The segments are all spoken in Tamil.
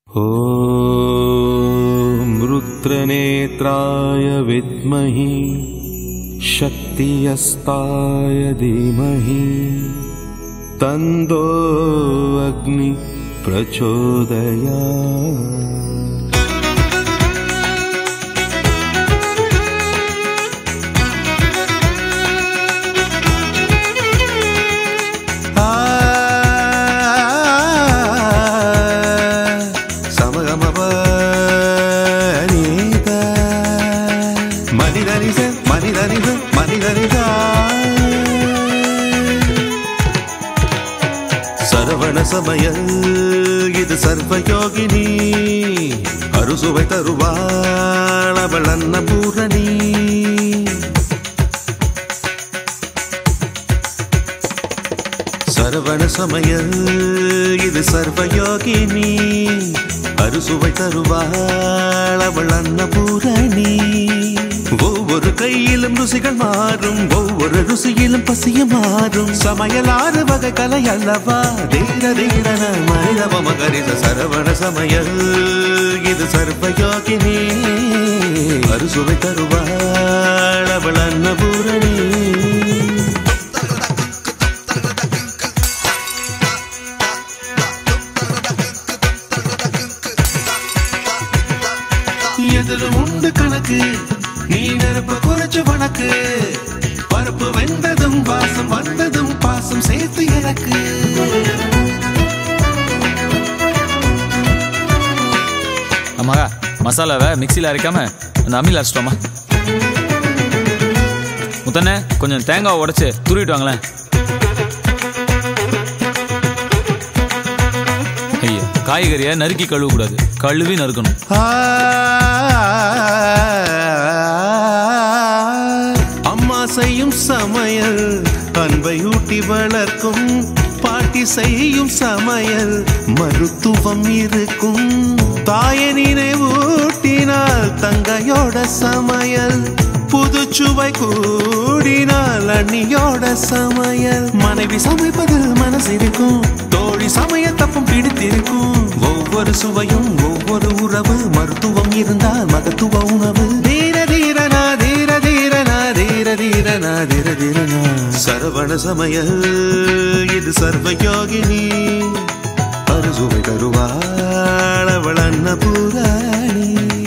ॐ रुद्रनेत्राय विद्महि शक्तियस्ताय धीमहि तन्नो अग्नि प्रचोदयात्। சரவண சமயல் இது சர்வயோகினி அறுசுவை தருவாள் அவள் அன்னபூரணி. சரவண சமயல் இது சர்வயோகினி அறுசுவை தருவாள் அவள் அன்னபூரணி. ஒவ்வொரு கையிலும் ருசிகள் மாறும், ஒவ்வொரு ருசியிலும் பசிய மாறும். சமையல் 6 வகை கலை அல்லவா, தீர தீரன மனிதவ மகரித. சரவண சமையல் இது சர்வயோகினி அறுசுவை தருவாள் அவள் அன்னபூரணி. எதிலும் உண்டு கணக்கு, நீ நெருப்ப குறைச்சு வணக்கு. பருப்பு வெந்ததும் வாசம் வந்ததும் பாசம் சேர்த்து எனக்கு. அம்மா மசாலாவை மிக்சியில் அரைக்காம அந்த அம்மியில் அரைச்சிட்டோமா. முத்தண்ணே கொஞ்சம் தேங்காவை உடைச்சு துருவிட்டு வாங்களேன். ஐயா காய்கறியை நறுக்கி கழுவக்கூடாது, கழுவி நறுக்கணும். அம்மா செய்யும் சமையல் அன்பை ஊட்டி வளர்க்கும். பாட்டி செய்யும் சமையல் மருத்துவம் இருக்கும். தாயை நினைவூட்டினால் தங்கையோட சமையல் புதுச்சுவை கூடினால் அண்ணியோட சமையல். மனைவி சமைப்பதில் மனசிருக்கும், தோழி சமைய தப்பும் பிடித்திருக்கும். ஒவ்வொரு சுவையும் ஒவ்வொரு உறவு, மருத்துவம் இருந்தால் மகத்துவ உணவு. தீர தீரனா தீர தீரனா தீர தீரனா தீர தீரனா. சரவண சமையல் இது சர்வயோகினி அறுசுவை தருவாள் அவள் அன்னபூரணி.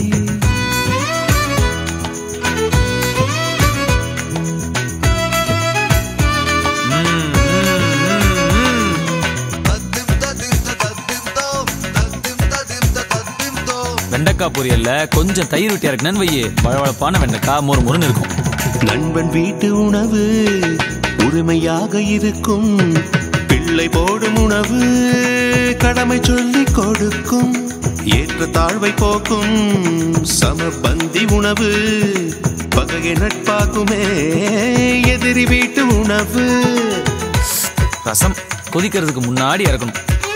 வெண்டைக்காய் பொரியல்ல கொஞ்சம் தயிர் விட்டு இறக்குனேன்னு வையே, வழவழப்பான வெண்டைக்காய் மொறு மொறுன்னு இருக்கும். நண்பன் வீட்டு உணவு உரிமையாக இருக்கும். பிள்ளை போடும் உணவு கடமை சொல்லி கொடுக்கும். ஏற்ற தாழ்வை போக்கும் சமபந்தி உணவு பகையை நட்பாக்குமே எதிரி வீட்டு உணவு. ரசம் கொதிக்கிறதுக்கு முன்னாடி இறக்கணும்.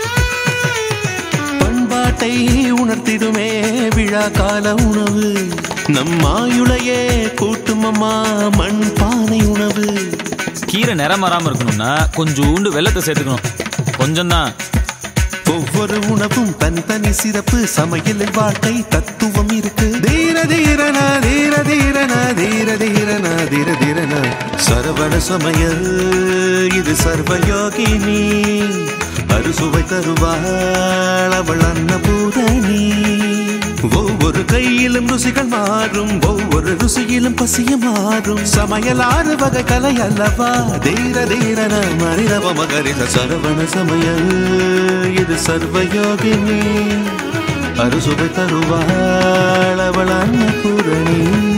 பண்பாட்டை உணர்த்திடுமே விழா கால உணவு. நம் ஆயுளையே கூட்டும் அம்மா மண் பானை உணவு. கீரை நிறம் வராம இருக்கணும்னா கொஞ்சோண்டு வெல்லத்தை சேர்த்துக்கணும், கொஞ்சம் தான். ஒவ்வொரு உணவும் தனித்தனி சிறப்பு, சமையலில் வாழ்க்கை தத்துவம் இருக்கு. தீர தீரனா தீர தீரனா தீர தீரனா தீர தீரனா. சரவண சமையல் இது சர்வயோகினி அறுசுவை தருவாள் அவள் அன்னபூரணி. ஒவ்வொரு கையிலும் ருசிகள் மாறும், ஒவ்வொரு ருசியிலும் பசிய மாறும். சமையல் 6 வகை கலை அல்லவா, தீர தீரன மனிதவ மகரித. சரவண சமையல் இது சர்வயோகினி அறுசுவை தருவாள் அவள் அன்னபூரணி.